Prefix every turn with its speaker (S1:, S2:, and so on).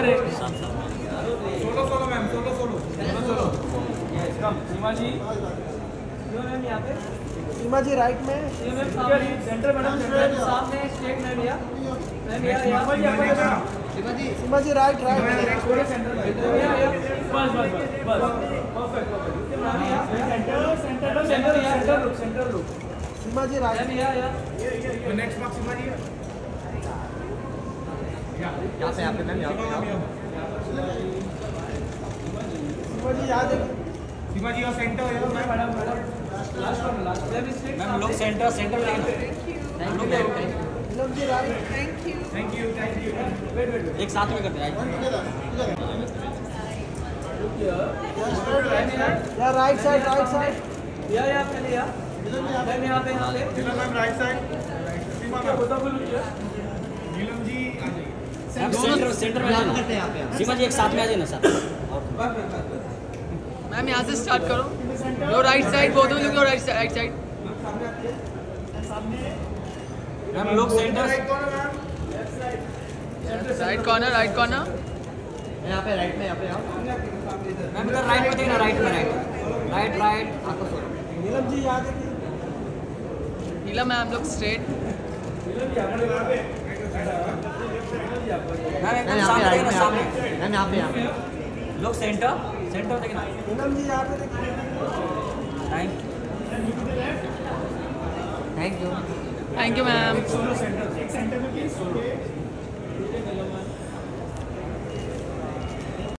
S1: Solo solo ma'am, solo solo solo. Seema ji, ma'am यहाँ पे Seema ji right में, सेंटर मैडम, सामने स्टेट में भैया, ma'am Seema ji right right centre में, बस बस बस perfect centre look Seema ji right, next बात सीमा जी यहाँ पे मैम, यहाँ पे सीमा जी याद है, सीमा जी और सेंटर है मैडम लास्ट मैम लोग सेंटर थैंक यू एक साथ में करते हैं या राइट साइड या पहले या मैम यहाँ पे ma'am right side Seema ma'am Neelam ji आ जाइए सेंटर में करते हैं यहाँ पे सीमा जी एक साथ में आ जाइए ना सर
S2: मैम यहाँ से स्टार्ट करो, your right side, both of you your right side
S1: ma'am लोग सेंटर
S2: राइट कॉर्नर
S3: यहाँ पे राइट में, यहाँ पे आओ
S1: मैम इधर राइट में देखना, राइट आपको नीलम जी याद है
S2: नीलम मैम लोग स्ट्रेट,
S1: मैम एकदम सामने देखना, सामने
S3: मैम यहाँ पे
S1: लोग सेंटर देखना नीलम जी यहाँ पे देखिए
S3: थैंक यू
S2: मैम।
S1: सेंटर में